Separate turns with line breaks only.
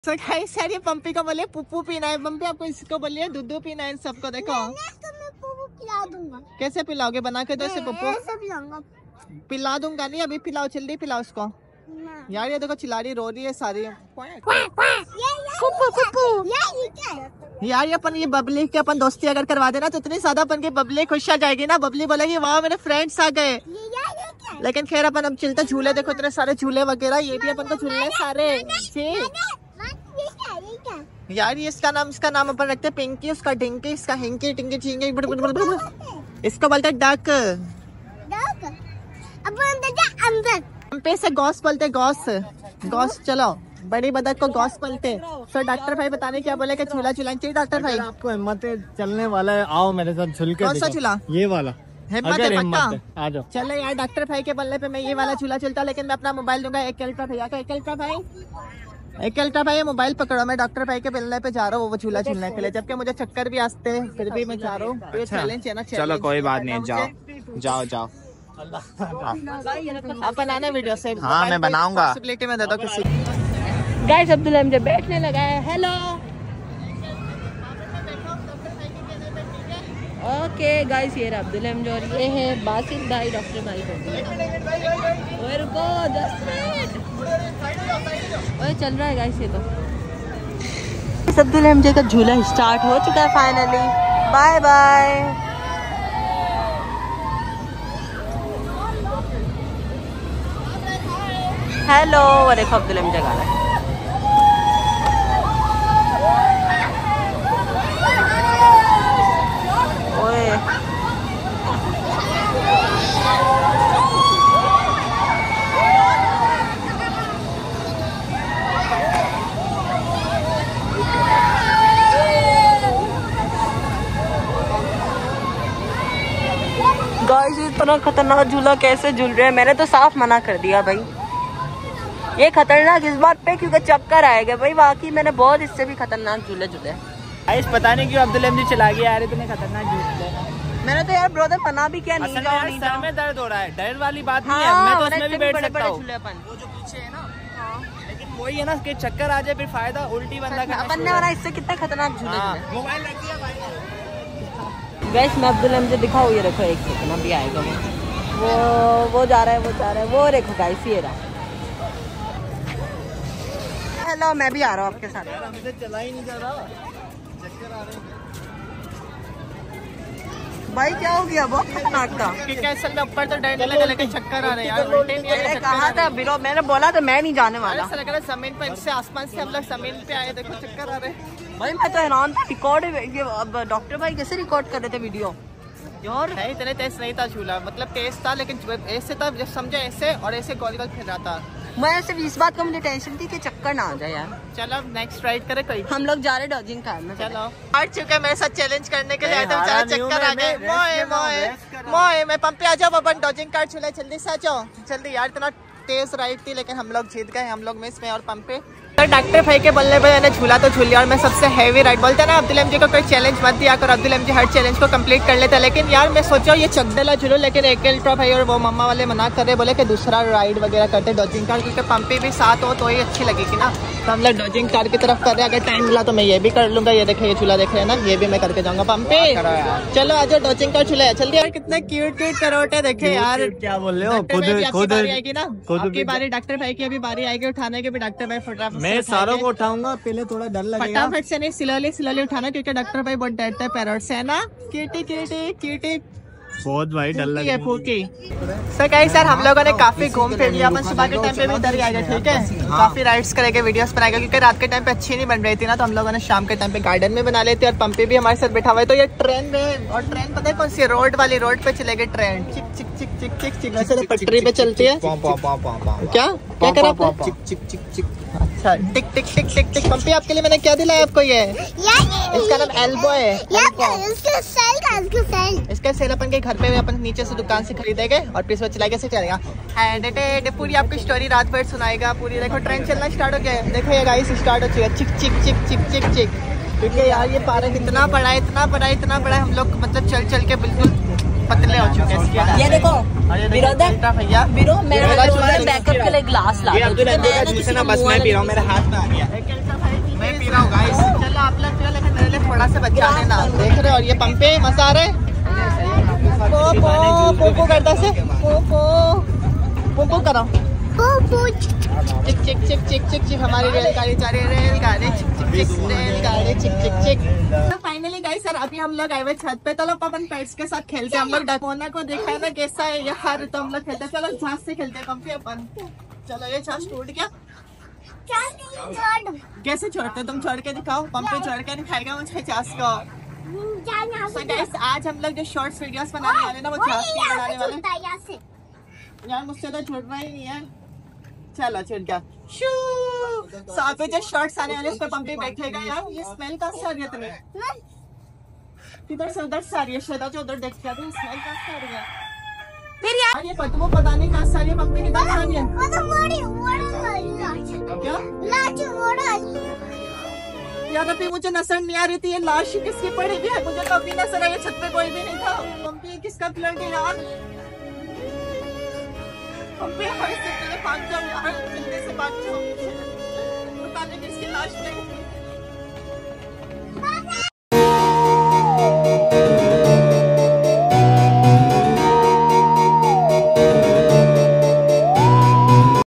Sir ये पंपी को बोलिए पुप्पू पीना है। पंपी आपको इसको बोलिए दूध पीना है सबको। देखो
पिला दूंगा।
कैसे पिलाओगे? बना के दो इसे पुप्पू। पिला दूंगा नहीं, अभी पिलाओ, जल्दी पिलाओ उसको। यार ये देखो चिल्ला रही, रो रही है सारी। यार ये अपन ये बबली के अपन दोस्ती अगर करवा देना तो इतनी ज्यादा अपन की बबली खुश आ जाएगी ना। बबली बोलेगी वाह मेरे फ्रेंड्स आ गए। लेकिन खैर अपन अब चलते, झूले देखो इतने सारे झूले वगैरह, ये भी अपन को झूलने सारे। यार ये इसका नाम अपन रखते हैं पिंकी, उसका डिंकी, इसका हिंकी टिंकी चिंकी। इसको बोलते हैं डक। पे से गॉस बोलते, गॉस। चलो बड़ी बदक को गॉस बोलते। तो डॉक्टर भाई बताने क्या बोले कि झूला झूलाना चाहिए। डॉक्टर भाई
आपको हिम्मत है चलने वाला है, आओ मेरे साथ झूल के।
कौन सा झूला?
ये वाला।
हिम्मत है पक्का?
आ जाओ।
चलो यार डॉक्टर भाई के बोलने पे मैं ये वाला झूला चलता, लेकिन मैं अपना मोबाइल दूंगा एक अल्ट्रा भैया का। एक अल्ट्रा भाई मोबाइल पकड़ो, मैं डॉक्टर भाई के बेलने पे जा रहा हूँ वो झूला झूलने के लिए, जबकि मुझे चक्कर भी आते हैं फिर भी मैं जा रहा हूँ। चैलेंज है ना।
चलो कोई बात नहीं, जाओ।
आप बनाना वीडियो से।
हाँ मैं बनाऊंगा।
पॉसिबिलिटी में दे दो किसी। गाइस अब्दुल मुझे बैठने लगा है। हेलो ओके गाइस, ये अब्दुल और ये है बासित भाई, डॉक्टर भाई। ओए रुको 10 मिनट। ओए चल रहा है गाइस ये तो। अब्दुल एमजे का झूला स्टार्ट हो चुका है फाइनली। Bye bye. हेलो वो देखो अब्दुल एमजे गा रहा है। ओए गाइस इतना खतरनाक झूला कैसे झूल रहे हैं? मैंने तो साफ मना कर दिया भाई। ये खतरनाक इस बात पे क्योंकि चक्कर आएगा भाई। बाकी मैंने बहुत इससे भी खतरनाक झूले झूले।
गाइस पता नहीं क्यों अब्दुल एमजी चला गया यार, इतने खतरनाक झूले।
मैंने तो यार ब्रदर मना भी किया नहीं जाओ।
सर में दर्द हो रहा है, डर वाली बात नहीं है। मैं तो उसमें भी बैठ सकता हूँ। वो जो पीछे है ना, लेकिन वही है ना कि चक्कर आ जाए फिर फायदा उल्टी बंदा करना।
अपन ने वाला इससे कितना खतरनाक झूले।
मोबाइल रख दिया भाई।
गाइस मैं अब्दुल एमजे दिखाऊँ, ये देखो एक सेकंड अभी आएगा वो जा रहा है, वो देखो गाइस ये रहा। हेलो मैं भी आ रहा हूँ आपके साथ।
हमसे चला ही नहीं जा रहा, चक्कर आ रहे हैं
भाई। क्या हो गया? बहुत खतरनाक था। असल में ऊपर तो डर नहीं लगा, लेकिन चक्कर आ रहे हैं यार। मैंने कहा था बिरो, मैंने बोला तो मैं नहीं जाने वाला। ऐसा लग रहा है जमीन पर से आसमान से हम लोग जमीन पे आए। देखो चक्कर आ रहे हैं भाई। मैं तो हैरान था। रिकॉर्ड डॉक्टर भाई कैसे रिकॉर्ड कर रहे थे वीडियो यार? इतने तेज नहीं था झूला, मतलब तेज था लेकिन ऐसे था जब समझे ऐसे, और ऐसे गोल गोल फिर रहा था। मैं सिर्फ इस बात का मुझे टेंशन थी कि चक्कर ना आ जाए यार। चलो नेक्स्ट राइड करे कोई। हम लोग जा रहे डॉजिंग कार में। चलो हट चुके मेरे साथ चैलेंज करने के लिए आए थे, बेचारा चक्कर आ गए। मोए मैं पंपे आ जाओ, अपन डॉजिंग कार चले जल्दी से आ जाओ जल्दी। यार इतना तेज राइड थी लेकिन हम लोग जीत गए। हम लोग मिस में और पंपे डॉक्टर भाई के बोलने पे मैंने झूला तो झूल लिया। और मैं सबसे हैवी राइड बोलते ना अब्दुल एमजी को कोई चैलेंज मत दिया कर। अब्दुल एमजी हर चैलेंज को कंप्लीट कर लेता, लेकिन यार मैं सोचा ये चकदला झूलो, लेकिन एक अल्ट्रा भाई और वो मम्मा वाले मना कर रहे, बोले कि दूसरा राइड वगैरह करते डॉजिंग कार, क्योंकि पंपी भी साथ हो तो ही अच्छी लगेगी ना। तो हम लोग डॉजिंग कार की तरफ कर रहे हैं। अगर टाइम मिला तो मैं ये भी कर लूंगा। ये देखे ये झूला देख रहे हैं ना, ये भी मैं करके जाऊंगा। पंपी चलो आज डॉजिंग कार झूला है जल्दी। यार कितने क्यूट करोटे देखे यार।
क्या बोल रहे हो?
खुद आएगी ना, आपकी बारी डॉक्टर भाई की अभी बारी आएगी उठाने की भी। डॉक्टर भाई फटाफट
मैं सारों को उठाऊंगा, पहले थोड़ा डर लगेगा।
फटाफट से नहीं, स्लोली उठाना, क्योंकि डॉक्टर भाई बहुत डरते हैं पैरोट से है ना। क्यूटी
बहुत भाई डर लगेगा।
सर गाइस यार हम लोगों ने काफी घूम फिर लिया। अपन सुबह के टाइम पे भी इधर ही आएगा, ठीक है। काफी राइड्स करेंगे, वीडियोस बनाएगा, क्योंकि रात के टाइम पे अच्छी नहीं बन रही थी ना, तो हम लोगों ने शाम के टाइम पे गार्डन में बना लेते। और पंपी भी हमारे साथ बैठा हुआ है। तो ये ट्रेन में, और ट्रेन पता है कौन सी? रोड वाली रोड पे चलेगी ट्रेन। चिक चिक चिक चिक चिक चिक ऐसे पटरी पे चलती है। क्या करा? चिक चिक चिक चिक। अच्छा टिक टिक टिक टिक टिक। पंपी आपके लिए मैंने क्या दिलाया आपको? ये इसका नाम एल्बो है। इसका सेल अपन के घर पे अपन नीचे से दुकान से खरीदेंगे और पिछवा चलाएंगे से चलेगा। एंड पूरी आपकी स्टोरी रात भर सुनाएगा पूरी। देखो ट्रेन चलना स्टार्ट हो गया है। देखो ये गाइस स्टार्ट हो चुका है। चिक चिक चिक चिक चिक चिक। क्योंकि यार ये पार्क इतना बड़ा है, इतना बड़ा है, इतना बड़ा है। हम लोग मतलब चल चल के बिल्कुल पतले हो चुके हैं। ये देखो भैया मैं बैकअप के लिए ग्लास ला।
बस मैं पी रहा हूँ, मेरे हाथ में आ गया।
जाने ना देख रहे। और ये पंपे मजा आ रहा है। पोपो करता से पोपो करो। चिक चिक चिक चिक चिक चिक हमारी रेलगाड़ी जा रही है। रेलगाड़ी चिक चिक चिक रेलगाड़ी चिक चिक चिक। तो फाइनली गाइस सर अभी हम लोग आए हुए छत पे। तो लोग अपन पेट्स के साथ खेलते हैं। हम लोग डकोना को देखा है ना कैसा है यार। तो हम लोग खेलते हैं। चलो झांस से खेलते हैं पंपी अपन। चलो ये झांस टूट गया। कैसे छोड़ते तुम? छोड़ के दिखाओ। पंपी छोड़ के दिखाएगा मुझे झांस को। So guys, आज हम लोग जो शॉर्ट्स वीडियोस बनाने वाले ना वो झांस की बनाने वाले। यार मुझसे तो छूट रहा ही नहीं है। चलो छूट गया। So अभी जो शॉर्ट्स आने वाले उस पर पंपी बैठेगा। यार ये स्मेल कहाँ से आ रही है तुम्हें? इधर से उधर से आ रही है। श्वेता जो उधर देख रही है स्मेल कहाँ से आ रही है? फिर यार ये पतवो पता नहीं कहाँ से आ रही है। पंपी किधर से आ रही है? क्या यार अभी मुझे नजर नहीं आ रही थी। ये लाश किसकी पड़ी हुई है? मुझे तो अभी नजर आई। छत पे कोई भी नहीं था। पंपी किसका ब्लड है यार? पंपी हमारे से पहले भाग जाओ यार। जल्दी से भाग जाओ। पता नहीं किसकी लाश पड़ी।